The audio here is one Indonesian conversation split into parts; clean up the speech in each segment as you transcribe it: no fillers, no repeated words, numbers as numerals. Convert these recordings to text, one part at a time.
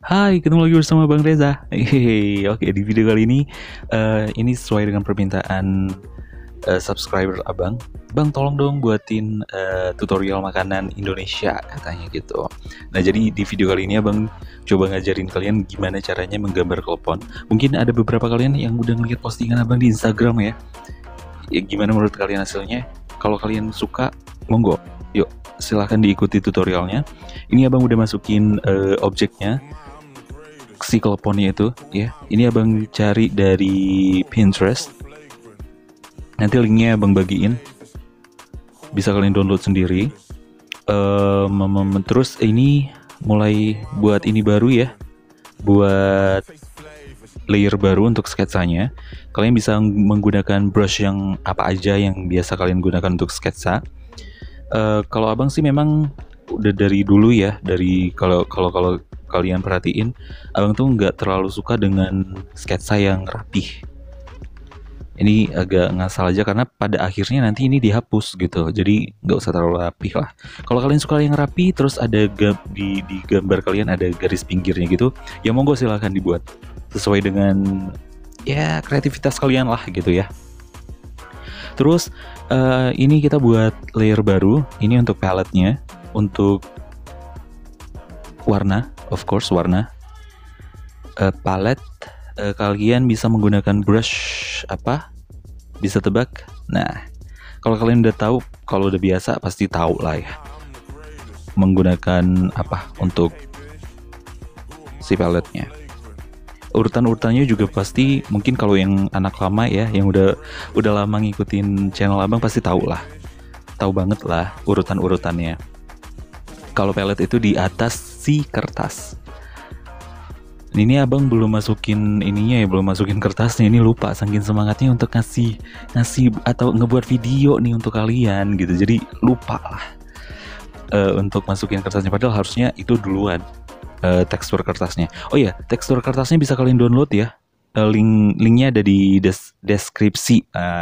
Hai, ketemu lagi bersama Bang Reza. Hehehe, oke, di video kali ini sesuai dengan permintaan subscriber abang. Bang, tolong dong buatin tutorial makanan Indonesia, katanya gitu. Nah, jadi di video kali ini abang coba ngajarin kalian gimana caranya menggambar klepon. Mungkin ada beberapa kalian yang udah ngeliat postingan abang di Instagram ya. Ya, gimana menurut kalian hasilnya? Kalau kalian suka, monggo. Yuk, silahkan diikuti tutorialnya. Ini abang udah masukin objeknya, si kleponnya itu ya. Ini abang cari dari Pinterest. Nanti linknya abang bagiin, bisa kalian download sendiri. Terus ini mulai buat ini baru ya, buat layer baru untuk sketsanya. Kalian bisa menggunakan brush yang apa aja yang biasa kalian gunakan untuk sketsa. Kalau abang sih memang udah dari dulu ya, dari kalau kalian perhatiin, abang tuh nggak terlalu suka dengan sketsa yang rapih. Ini agak ngasal aja karena pada akhirnya nanti ini dihapus gitu, jadi nggak usah terlalu rapih lah. Kalau kalian suka yang rapi, terus ada di gambar kalian ada garis pinggirnya gitu, ya monggo silahkan dibuat sesuai dengan ya kreativitas kalian lah gitu ya. Terus ini kita buat layer baru. Ini untuk palette-nya, untuk warna, of course warna. Palette, kalian bisa menggunakan brush apa? Bisa tebak? Nah, kalau kalian udah tahu, kalau udah biasa pasti tahu lah ya. Menggunakan apa untuk si palette-nya. Urutan-urutannya juga pasti, mungkin kalau yang anak lama ya, yang udah lama ngikutin channel abang pasti tahu lah. Tahu banget lah urutan-urutannya. Kalau palette itu di atas si kertas. Ini abang belum masukin ininya ya, belum masukin kertasnya. Ini lupa saking semangatnya untuk ngasih atau ngebuat video nih untuk kalian gitu. Jadi lupa lah untuk masukin kertasnya. Padahal harusnya itu duluan tekstur kertasnya. Oh iya, tekstur kertasnya bisa kalian download ya. Linknya ada di deskripsi.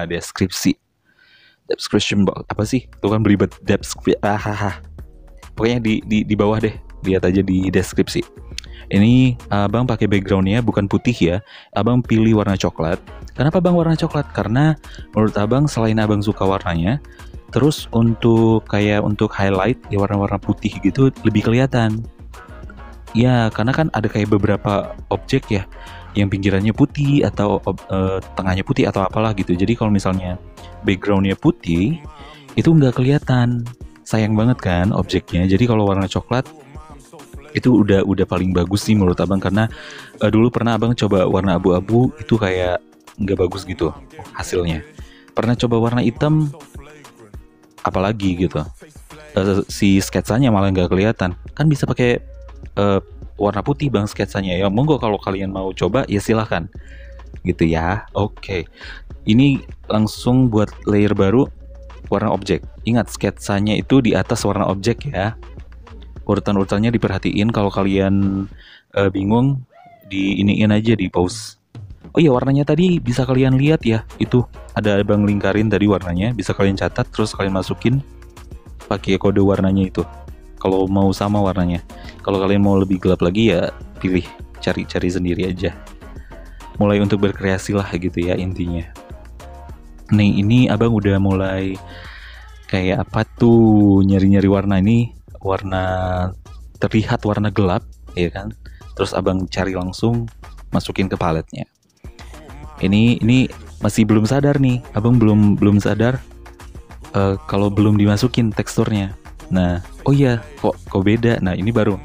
Description box apa sih? Itu kan beribet deskripsi. Pokoknya di bawah deh. Lihat aja di deskripsi. Ini abang pakai backgroundnya bukan putih ya. Abang pilih warna coklat. Kenapa bang warna coklat? Karena menurut abang selain abang suka warnanya, terus untuk highlight ya warna-warna putih gitu lebih kelihatan. Ya karena kan ada kayak beberapa objek ya yang pinggirannya putih atau tengahnya putih atau apalah gitu. Jadi kalau misalnya backgroundnya putih itu nggak kelihatan. Sayang banget kan objeknya. Jadi kalau warna coklat itu udah paling bagus sih menurut abang, karena dulu pernah abang coba warna abu-abu itu kayak nggak bagus gitu hasilnya. Pernah coba warna hitam apalagi gitu, si sketsanya malah nggak kelihatan. Kan bisa pakai warna putih bang sketsanya ya. Monggo kalau kalian mau coba ya silahkan gitu ya. Oke. Ini langsung buat layer baru warna objek. Ingat sketsanya itu di atas warna objek ya. Urutan-urutannya diperhatiin. Kalau kalian bingung, iniin aja, di pause. Oh iya, warnanya tadi bisa kalian lihat ya. Itu ada abang lingkarin tadi warnanya. Bisa kalian catat, terus kalian masukin pakai kode warnanya itu. Kalau mau sama warnanya. Kalau kalian mau lebih gelap lagi ya pilih, cari sendiri aja. Mulai untuk berkreasi lah gitu ya intinya. Nih, ini abang udah mulai kayak apa tuh, nyari-nyari warna. Ini warna terlihat warna gelap ya kan, terus abang cari langsung masukin ke paletnya. Ini masih belum sadar nih abang, belum sadar kalau belum dimasukin teksturnya. Nah oh iya, kok beda. Nah ini baru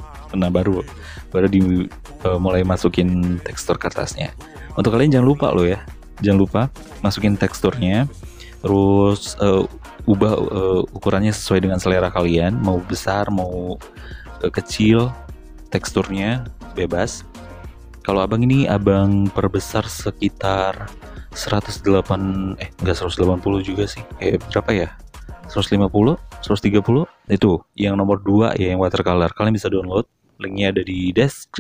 mulai masukin tekstur kertasnya. Untuk kalian jangan lupa masukin teksturnya, terus ubah ukurannya sesuai dengan selera kalian, mau besar mau kecil, teksturnya bebas. Kalau abang ini abang perbesar sekitar 180 juga sih, berapa ya, 150 130. Itu yang nomor 2 ya, yang watercolor. Kalian bisa download, linknya ada di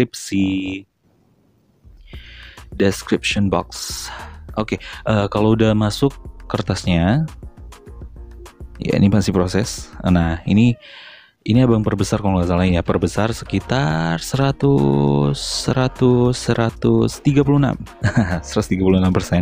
description box. Oke. Kalau udah masuk kertasnya ya, ini masih proses. Nah ini Ini abang perbesar kalau nggak salah ya, perbesar sekitar 136 136%.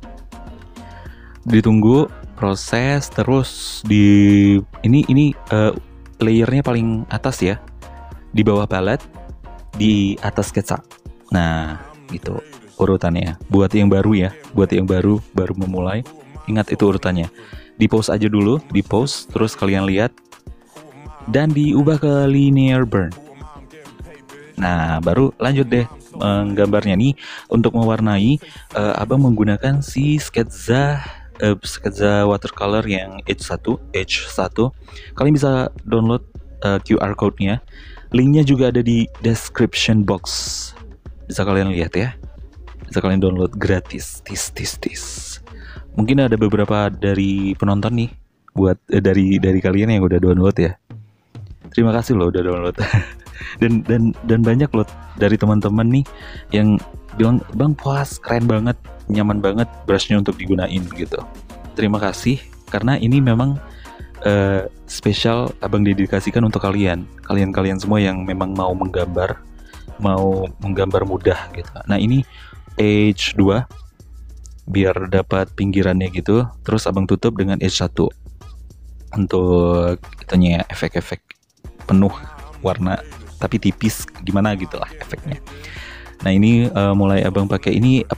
Ditunggu proses terus ini layernya paling atas ya, di bawah palette, di atas sketsa. Nah gitu urutannya buat yang baru ya, buat yang baru memulai, ingat itu urutannya. Di pause aja dulu, di pause terus kalian lihat dan diubah ke linear burn. Nah baru lanjut deh gambarnya nih. Untuk mewarnai abang menggunakan si sketsa watercolor yang H1. Kalian bisa download QR code-nya. Linknya juga ada di description box. Bisa kalian lihat ya. Bisa kalian download gratis. Mungkin ada beberapa dari penonton nih buat dari kalian yang udah download ya. Terima kasih loh udah download. dan banyak loh dari teman-teman nih yang bilang, "Bang, puas, keren banget, nyaman banget brushnya untuk digunain," gitu. Terima kasih karena ini memang spesial abang dedikasikan untuk kalian semua yang memang mau menggambar mudah gitu. Nah ini H2 biar dapat pinggirannya gitu, terus abang tutup dengan H1 untuk itunya efek-efek penuh warna tapi tipis gimana gitulah efeknya. Nah ini mulai abang pakai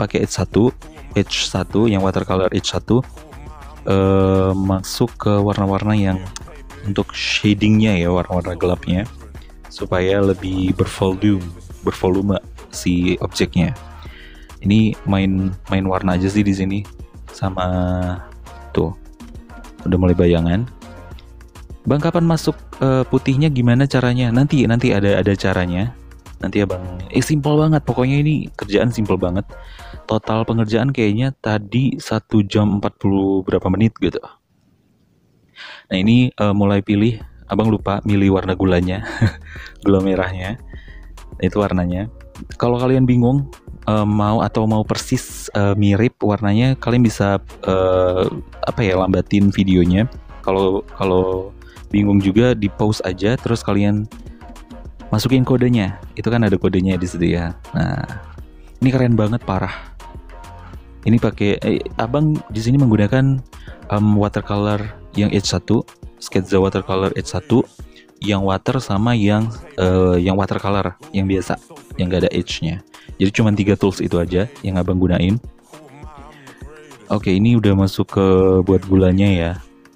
H1 yang watercolor H1 masuk ke warna-warna yang untuk shadingnya ya, warna-warna gelapnya supaya lebih bervolume si objeknya. Ini main warna aja sih di sini sama tuh udah mulai bayangan. Bang, kapan masuk putihnya gimana caranya? Nanti ada caranya. Nanti abang simple banget. Pokoknya ini kerjaan simple banget. Total pengerjaan kayaknya tadi 1 jam 40 berapa menit gitu. Nah ini mulai pilih. Abang lupa milih warna gulanya. Gula merahnya. Itu warnanya. Kalau kalian bingung mau persis mirip warnanya, kalian bisa lambatin videonya. Kalau bingung juga di pause aja, terus kalian masukin kodenya. Itu kan ada kodenya di situ ya. Nah, ini keren banget parah. Ini pakai abang di sini menggunakan watercolor yang H1, sketsa watercolor H1, yang water sama yang watercolor yang biasa, yang gak ada H-nya. Jadi cuma 3 tools itu aja yang abang gunain. Oke, ini udah masuk ke buat gulanya ya.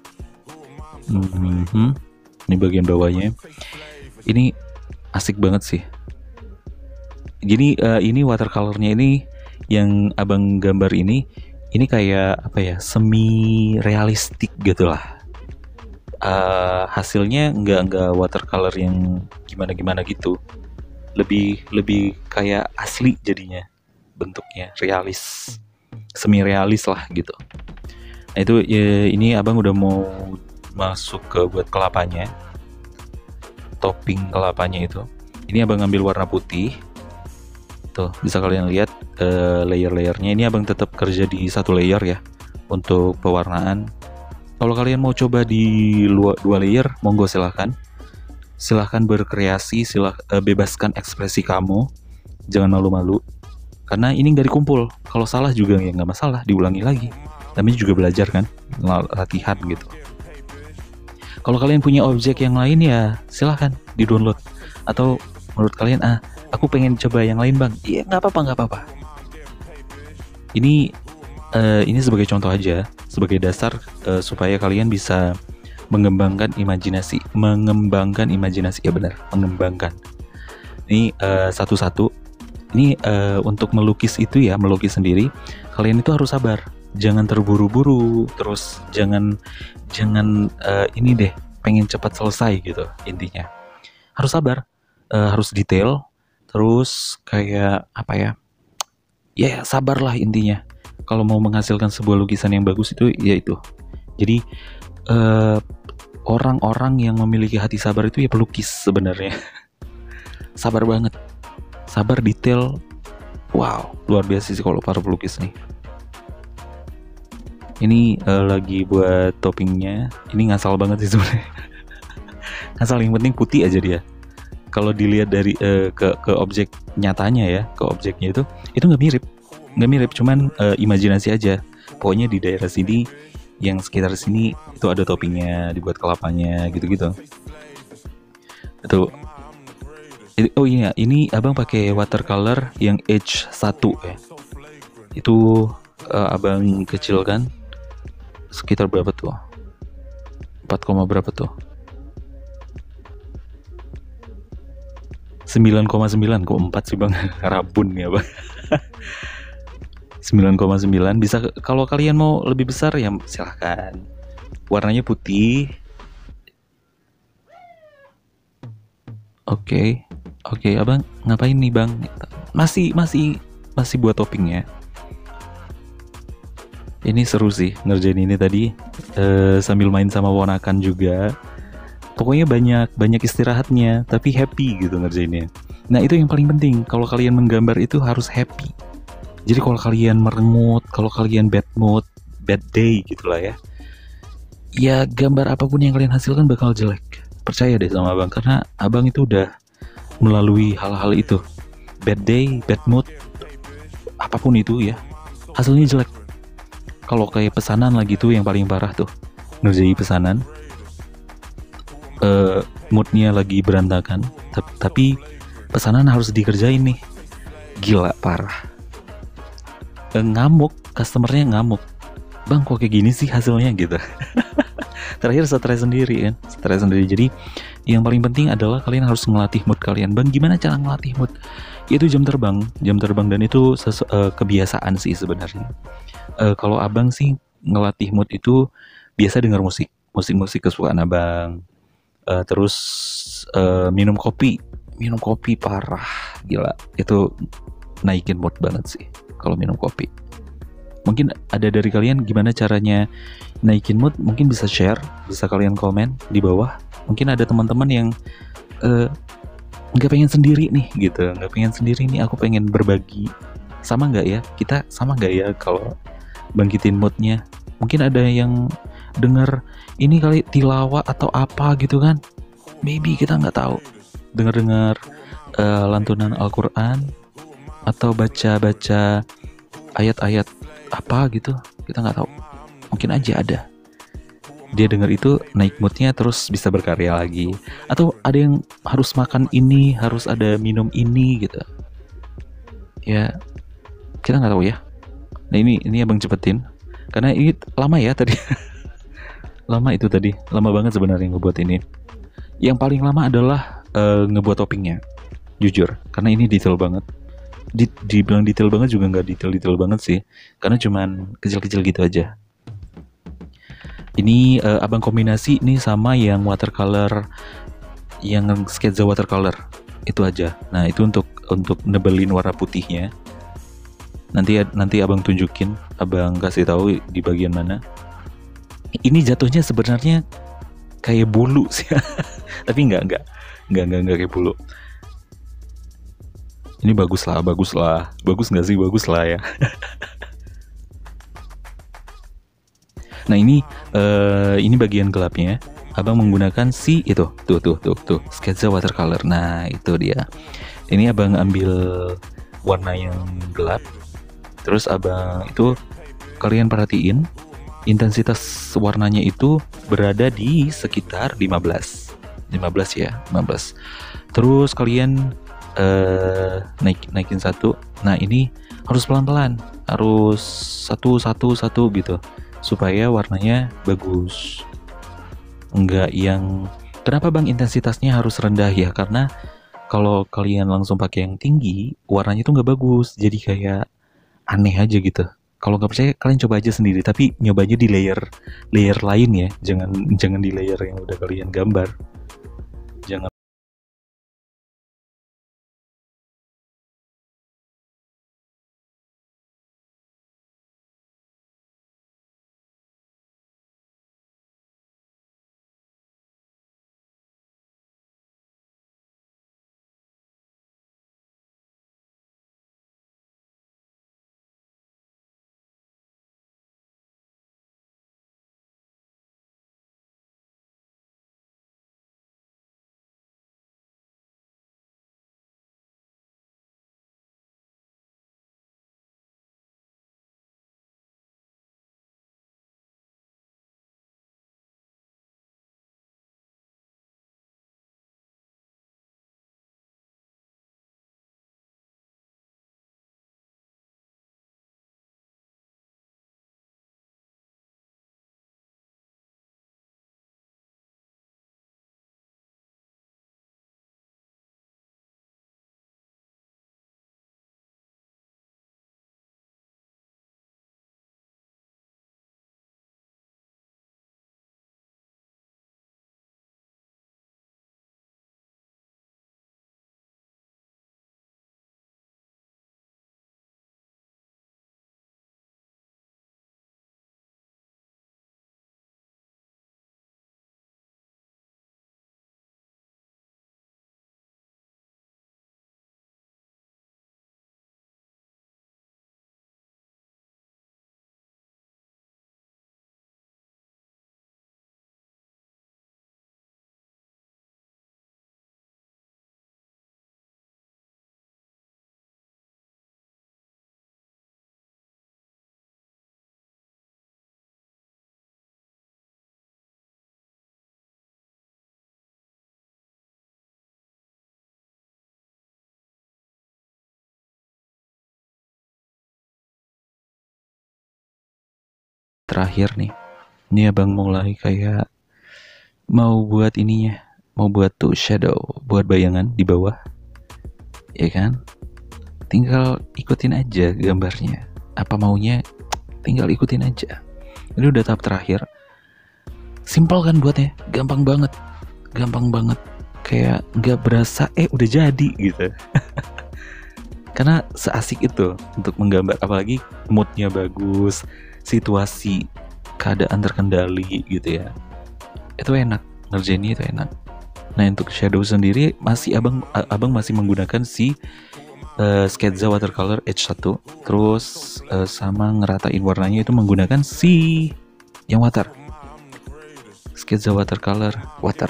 Ini bagian bawahnya. Ini asik banget sih. Jadi ini watercolornya ini yang abang gambar ini kayak semi realistik gitulah. Hasilnya nggak watercolor yang gimana gitu. Lebih kayak asli jadinya, bentuknya realis, semi realis lah gitu. Nah itu ini abang udah mau masuk ke buat kelapanya, topping kelapanya itu. Ini abang ngambil warna putih, tuh bisa kalian lihat layer-layernya. Ini abang tetap kerja di 1 layer ya untuk pewarnaan. Kalau kalian mau coba di 2 layer, monggo silahkan berkreasi, bebaskan ekspresi kamu, jangan malu-malu. Karena ini nggak dikumpul. Kalau salah juga ya nggak masalah, diulangi lagi. Namanya juga belajar kan, latihan gitu. Kalau kalian punya objek yang lain ya silahkan di-download. Atau menurut kalian, aku pengen coba yang lain bang, iya nggak apa-apa. Ini sebagai contoh aja, sebagai dasar supaya kalian bisa mengembangkan imajinasi ya benar, mengembangkan. Ini satu-satu. Ini untuk melukis itu ya, melukis sendiri, kalian itu harus sabar. Jangan terburu-buru, terus jangan ini deh pengen cepat selesai gitu. Intinya harus sabar, harus detail, terus kayak ya sabarlah intinya. Kalau mau menghasilkan sebuah lukisan yang bagus itu ya itu. Jadi orang-orang yang memiliki hati sabar itu ya pelukis sebenarnya. Sabar banget, sabar, detail. Wow, luar biasa sih kalau para pelukis nih. Ini lagi buat toppingnya. Ini ngasal banget sih sebenarnya. Asal yang penting putih aja dia. Kalau dilihat dari ke objek nyatanya ya, ke objeknya itu nggak mirip, cuman imajinasi aja. Pokoknya di daerah sini, yang sekitar sini itu ada toppingnya, dibuat kelapanya gitu-gitu. Itu oh iya, ini abang pakai watercolor yang H1 ya. Itu abang kecil kan, sekitar berapa tuh? 4, berapa tuh? 9,9 kok 4 sih bang. Rabun ya bang. 9,9 bisa, kalau kalian mau lebih besar ya silahkan. Warnanya putih. Oke. Oke, abang ngapain nih bang? Masih buat toppingnya. Ini seru sih ngerjain ini tadi, sambil main sama ponakan juga. Pokoknya banyak istirahatnya, tapi happy gitu ngerjainnya. Nah itu yang paling penting. Kalau kalian menggambar itu harus happy. Jadi kalau kalian merengut, kalau kalian bad mood, bad day gitulah ya, ya gambar apapun yang kalian hasilkan bakal jelek. Percaya deh sama abang, karena abang itu udah melalui hal-hal itu. Bad day, bad mood, apapun itu ya, hasilnya jelek. Kalau kayak pesanan lagi tuh yang paling parah tuh, ngerjain pesanan, moodnya lagi berantakan, tapi pesanan harus dikerjain nih, gila parah. Ngamuk, customernya ngamuk, bang kok kayak gini sih hasilnya gitu. Terakhir stres sendiri kan, stres sendiri. Jadi yang paling penting adalah kalian harus ngelatih mood kalian. Bang gimana cara ngelatih mood? Itu jam terbang dan itu kebiasaan sih sebenarnya. Kalau abang sih ngelatih mood itu biasa dengar musik kesukaan abang. Terus minum kopi parah, gila itu naikin mood banget sih kalau minum kopi. Mungkin ada dari kalian gimana caranya naikin mood, mungkin bisa share, bisa kalian komen di bawah. Mungkin ada teman-teman yang nggak pengen sendiri nih gitu, nggak pengen sendiri nih, aku pengen berbagi. Sama nggak ya, kita sama nggak ya kalau bangkitin moodnya? Mungkin ada yang denger ini kali tilawah atau apa gitu kan, maybe kita nggak tahu, dengar lantunan Al-Quran atau baca ayat-ayat apa gitu, kita nggak tahu. Mungkin aja ada dia dengar itu naik moodnya, terus bisa berkarya lagi. Atau ada yang harus makan ini, harus ada minum ini gitu ya, kita nggak tahu ya. Nah ini abang cepetin karena ini lama ya tadi. Lama banget sebenarnya ngebuat ini. Yang paling lama adalah ngebuat toppingnya, jujur, karena ini detail banget. Dibilang detail banget juga nggak detail banget sih, karena cuman kecil-kecil gitu aja. Ini abang kombinasi nih sama yang watercolor, yang sketsa watercolor itu aja. Nah itu untuk nebelin warna putihnya. Nanti abang tunjukin, abang kasih tahu di bagian mana. Ini jatuhnya sebenarnya kayak bulu sih, tapi nggak kayak bulu. Ini bagus nggak sih, bagus lah ya. Nah ini bagian gelapnya. Abang menggunakan tuh sketsa watercolor. Nah itu dia. Ini abang ambil warna yang gelap. Terus abang itu, kalian perhatiin intensitas warnanya itu berada di sekitar 15 ya, 15. Terus kalian naikin satu. Nah ini harus pelan-pelan, harus satu gitu, supaya warnanya bagus. Enggak yang, kenapa bang intensitasnya harus rendah ya? Karena kalau kalian langsung pakai yang tinggi, warnanya tuh nggak bagus, jadi kayak aneh aja gitu. Kalau nggak percaya kalian coba aja sendiri, tapi nyobanya di layer lain ya, jangan di layer yang udah kalian gambar. Jangan terakhir nih. Ini abang mulai kayak mau buat ininya, mau buat tuh shadow, buat bayangan di bawah, ya kan? Tinggal ikutin aja gambarnya, apa maunya, tinggal ikutin aja. Ini udah tahap terakhir. Simpel kan buatnya, gampang banget, kayak nggak berasa udah jadi gitu. Karena seasik itu untuk menggambar, apalagi moodnya bagus, situasi, keadaan terkendali gitu ya. Itu enak, ngerjainnya itu enak. Nah untuk shadow sendiri masih abang masih menggunakan si Sketsa Watercolor H1, terus sama ngeratain warnanya itu menggunakan si yang water, Sketsa Watercolor water.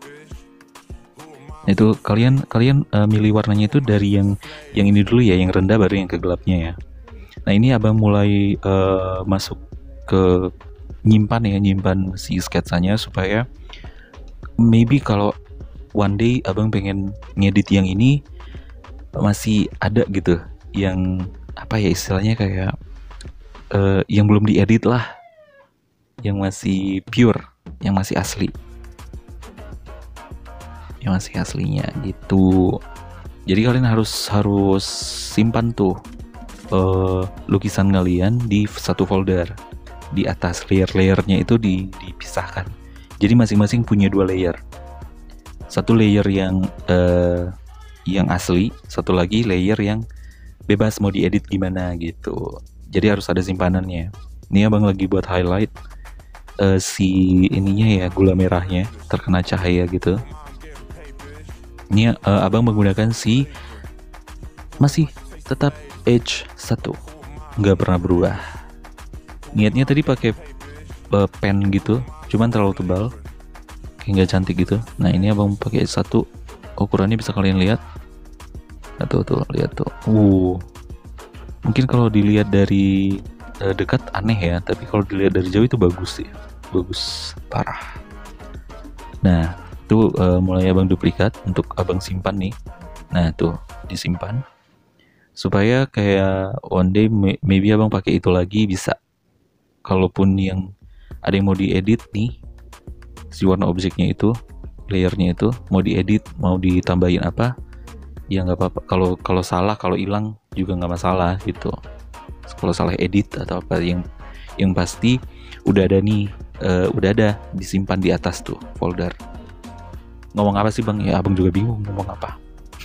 Itu kalian milih warnanya itu dari yang ini dulu ya, yang rendah baru yang ke gelapnya ya. Nah ini abang mulai masuk ke nyimpan si sketsanya, supaya maybe kalau one day abang pengen ngedit yang ini masih ada gitu, yang apa ya istilahnya, kayak yang belum diedit lah, yang masih pure, yang masih asli, yang masih aslinya gitu. Jadi kalian harus simpan tuh lukisan kalian di satu folder. Di atas layer-layernya itu dipisahkan. Jadi masing-masing punya 2 layer. Satu layer yang asli, satu lagi layer yang bebas mau diedit gimana gitu. Jadi harus ada simpanannya. Ini abang lagi buat highlight si ininya ya, gula merahnya terkena cahaya gitu. Ini abang menggunakan si masih tetap H1, nggak pernah berubah. Niatnya tadi pakai pen gitu, cuman terlalu tebal, kayak nggak cantik gitu. Nah ini abang pakai H1, ukurannya bisa kalian lihat. Nah, tuh lihat tuh. Mungkin kalau dilihat dari dekat aneh ya, tapi kalau dilihat dari jauh itu bagus sih, bagus parah. Nah itu mulai abang duplikat untuk abang simpan nih. Nah tuh disimpan supaya kayak one day maybe abang pakai itu lagi bisa. Kalaupun yang ada yang mau diedit nih, si warna objeknya itu, layernya itu mau diedit, mau ditambahin apa, ya nggak apa-apa. Kalau salah, kalau hilang juga nggak masalah gitu. Kalau salah edit atau apa, yang pasti udah ada nih, udah ada disimpan di atas tuh folder. Ngomong apa sih bang? Ya abang juga bingung ngomong apa.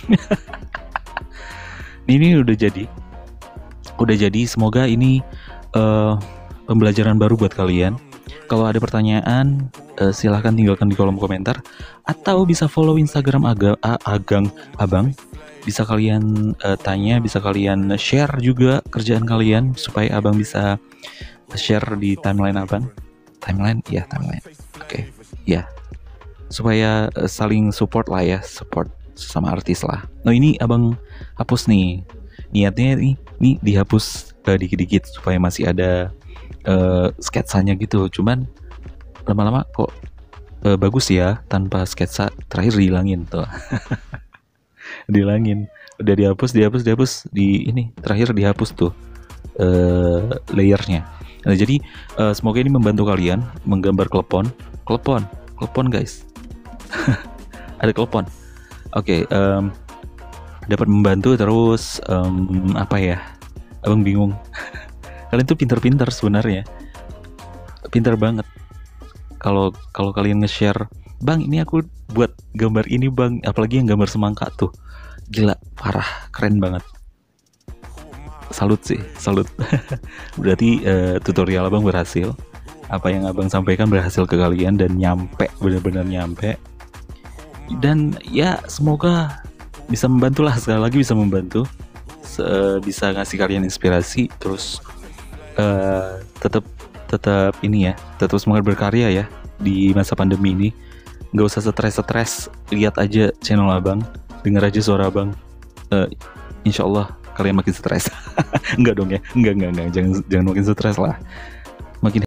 Ini udah jadi. Semoga ini pembelajaran baru buat kalian. Kalau ada pertanyaan, silahkan tinggalkan di kolom komentar, atau bisa follow Instagram abang. Bisa kalian tanya, bisa kalian share juga kerjaan kalian, supaya abang bisa share di timeline abang. Timeline. Oke. Ya. Supaya saling support lah ya, support sama artis lah. Nah ini abang hapus nih, niatnya ini dihapus dikit-dikit supaya masih ada sketsanya gitu. Cuman lama-lama kok bagus ya tanpa sketsa, terakhir dihilangin tuh. Dihilangin, udah dihapus di ini, terakhir dihapus tuh layernya. Nah jadi semoga ini membantu kalian menggambar klepon guys. Ada klepon. Oke, dapat membantu. Terus apa ya, abang bingung. Kalian tuh pintar sebenarnya, pintar banget. Kalau kalian nge-share, bang ini aku buat gambar ini bang, apalagi yang gambar semangka tuh, gila parah, keren banget. Salut. Berarti tutorial abang berhasil. Apa yang abang sampaikan berhasil ke kalian dan nyampe, benar-benar nyampe. Dan ya semoga bisa membantu lah, sekali lagi bisa membantu, bisa ngasih kalian inspirasi. Terus tetap ini ya, tetap semangat berkarya ya di masa pandemi ini. Nggak usah stres, lihat aja channel abang, dengar aja suara abang. Insya Allah kalian makin stres. Enggak dong ya, enggak, jangan makin stres lah. Makin